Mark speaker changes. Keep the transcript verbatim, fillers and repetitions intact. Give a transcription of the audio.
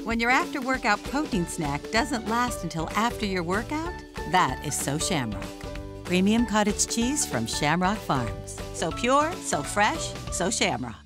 Speaker 1: When your after-workout protein snack doesn't last until after your workout, that is so Shamrock. Premium cottage cheese from Shamrock Farms. So pure, so fresh, so Shamrock.